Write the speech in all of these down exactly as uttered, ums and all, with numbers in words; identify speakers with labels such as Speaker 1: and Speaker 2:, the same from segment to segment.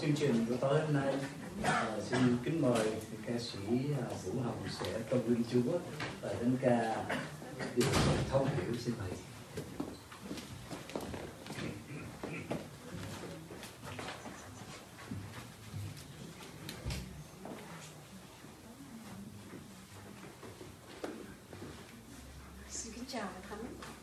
Speaker 1: chương trình của tối hôm nay. À, xin kính mời ca sĩ Vũ Hồng sẽ trong Vinh Chúa và đến ca Điều Thấu Hiểu. Xin mời.
Speaker 2: Xin kính chào Thánh.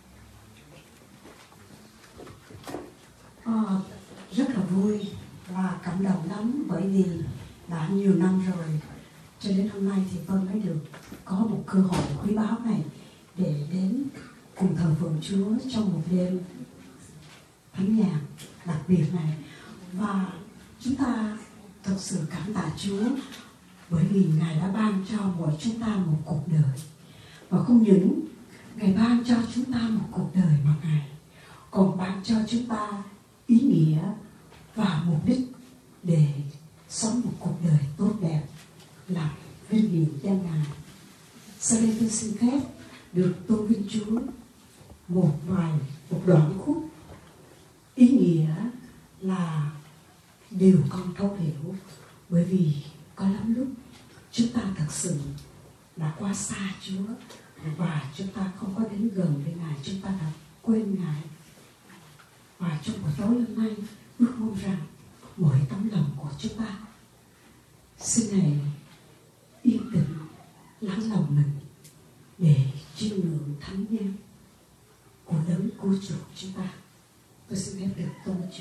Speaker 3: À, rất là vui và cảm động lắm, bởi vì đã nhiều năm rồi cho đến hôm nay thì tôi mới được có một cơ hội quý báu này để đến cùng thờ phượng Chúa trong một đêm thánh nhạc đặc biệt này. Và chúng ta thật sự cảm tạ Chúa, bởi vì Ngài đã ban cho mỗi chúng ta một cuộc đời. Và không những Ngài ban cho chúng ta một cuộc đời mà Ngài còn ban cho chúng ta ý nghĩa và mục đích để sống một cuộc đời tốt đẹp, làm vinh hiển danh Ngài. Sau đây tôi xin phép được tôn vinh Chúa một bài, một đoạn khúc ý nghĩa là điều con thấu hiểu. Bởi vì có lắm lúc chúng ta thật sự đã quá xa Chúa và chúng ta không có đến gần với Ngài, chúng ta đã quên Ngài. Và trong buổi tối hôm nay, ước mong rằng mỗi tấm lòng của chúng ta xin Ngài yên tĩnh lắng lòng mình để chiêm ngưỡng thánh nhân của đấng cứu chuộc chúng ta. Tôi xin phép được tôn Chúa.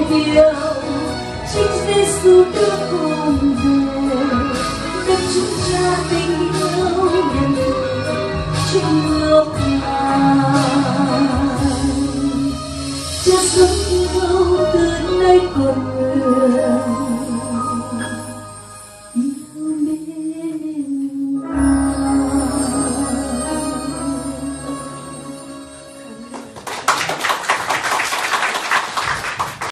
Speaker 3: yêu chính Giêsu